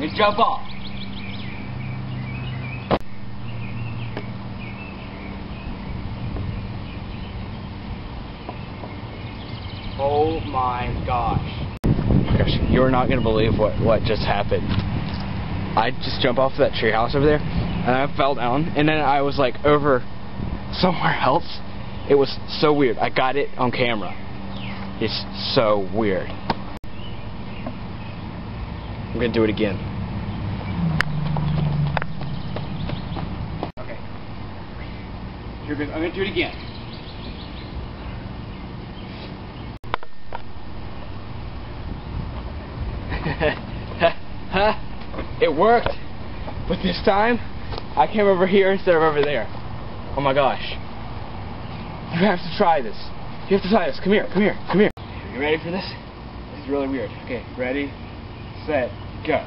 and jump off. Oh my gosh. Oh my gosh, you're not gonna believe what just happened. I just jumped off that treehouse over there, and I fell down, and then I was like over somewhere else. It was so weird. I got it on camera. It's so weird. I'm gonna do it again. Okay. You're good. I'm gonna do it again. It worked, but this time I came over here instead of over there. Oh my gosh. You have to try this. You have to try this. Come here, come here, come here. You ready for this? This is really weird. Okay, ready, set, go.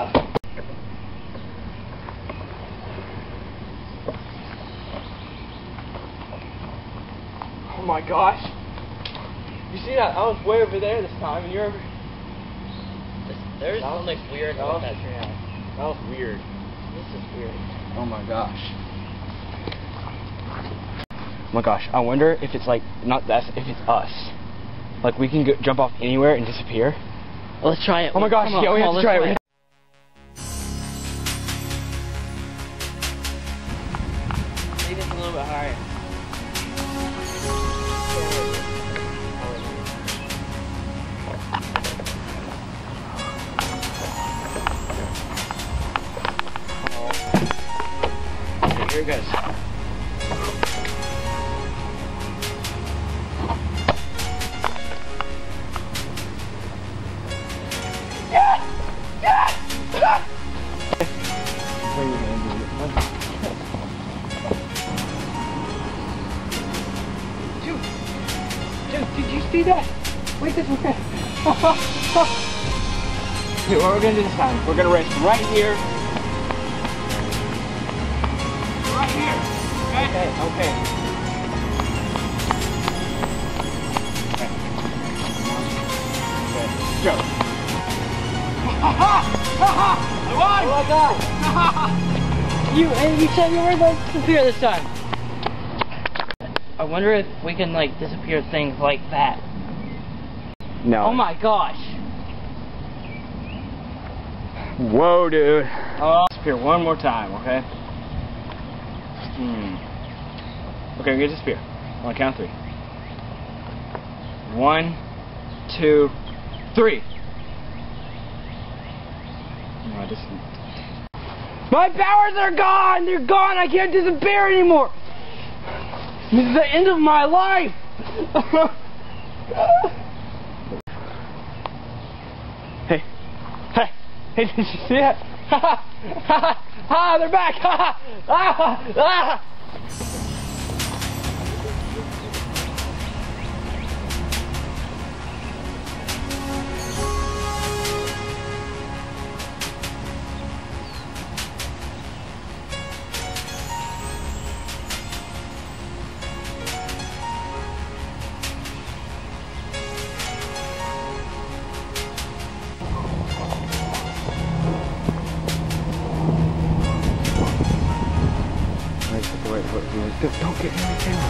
Oh my gosh. You see that? I was way over there this time, and you're over... There's something weird about that treehouse. That was weird. This is weird. Oh my gosh. Oh my gosh. I wonder if it's like, not us, if it's us. Like we can go, jump off anywhere and disappear. Well, let's try it. Oh my gosh, yeah, we have to try it. Maybe it's a little bit higher. Here it goes. Yes! Yes! Dude, did you see that? Wait this way. Okay, what we're gonna do this time? We're gonna race right here. Right here. Okay? Okay. Okay. Go. Ha ha! Ha ha! I won! Oh my god! You said you were going to disappear this time. I wonder if we can like disappear things like that. No. Oh my gosh! Whoa, dude. Disappear one more time, okay? Okay, I'm gonna disappear. On the count of 3. 1, 2, 3. No, I just... My powers are gone! They're gone! I can't disappear anymore! This is the end of my life! Hey. Hey! Hey, did you see that? Ha ha! Ha ha! They're back! Ha ha! Ah! Ah! Don't get anything.